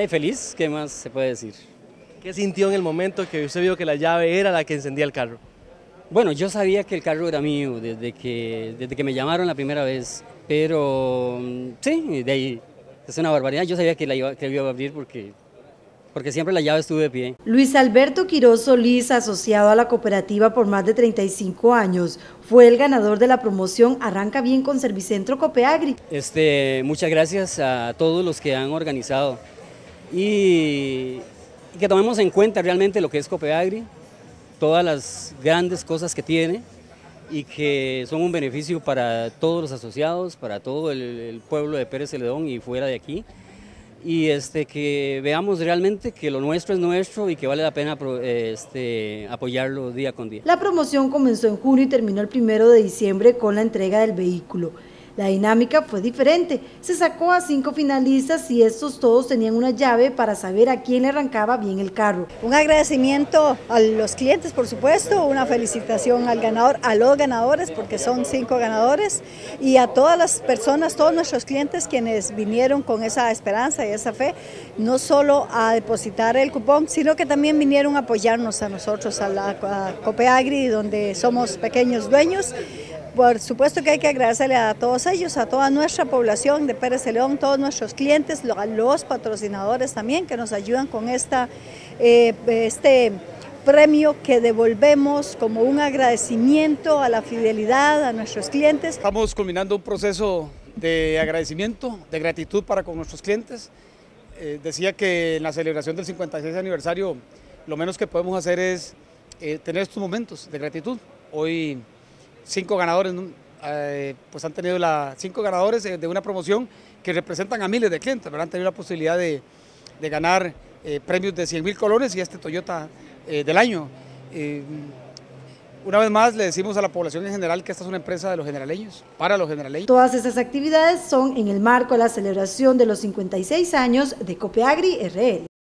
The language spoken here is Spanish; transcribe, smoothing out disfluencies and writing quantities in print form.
Feliz, ¿qué más se puede decir? ¿Qué sintió en el momento que usted vio que la llave era la que encendía el carro? Bueno, yo sabía que el carro era mío desde que me llamaron la primera vez, pero sí, de ahí es una barbaridad. Yo sabía que que iba a abrir porque siempre la llave estuvo de pie. Luis Alberto Quiroz Solís, asociado a la cooperativa por más de 35 años, fue el ganador de la promoción Arranca Bien con Servicentro Copeagri. Muchas gracias a todos los que han organizado y que tomemos en cuenta realmente lo que es Copeagri, todas las grandes cosas que tiene y que son un beneficio para todos los asociados, para todo el pueblo de Pérez Celedón y fuera de aquí, y que veamos realmente que lo nuestro es nuestro y que vale la pena apoyarlo día con día. La promoción comenzó en junio y terminó el 1 de diciembre con la entrega del vehículo. La dinámica fue diferente, se sacó a 5 finalistas y estos todos tenían una llave para saber a quién le arrancaba bien el carro. Un agradecimiento a los clientes, por supuesto, una felicitación al ganador, a los ganadores, porque son 5 ganadores, y a todas las personas, todos nuestros clientes quienes vinieron con esa esperanza y esa fe, no solo a depositar el cupón, sino que también vinieron a apoyarnos a nosotros, a Copeagri, donde somos pequeños dueños. Por supuesto que hay que agradecerle a todos ellos, a toda nuestra población de Pérez Celedón, todos nuestros clientes, a los patrocinadores también que nos ayudan con este premio que devolvemos como un agradecimiento a la fidelidad a nuestros clientes. Estamos culminando un proceso de agradecimiento, de gratitud para con nuestros clientes. Decía que en la celebración del 56 aniversario lo menos que podemos hacer es tener estos momentos de gratitud. Hoy 5 ganadores, pues han tenido 5 ganadores de una promoción que representan a miles de clientes, ¿verdad? Han tenido la posibilidad de ganar premios de 100,000 colones y este Toyota del año. Una vez más le decimos a la población en general que esta es una empresa de los generaleños, para los generaleños. Todas estas actividades son en el marco de la celebración de los 56 años de Copeagri RL.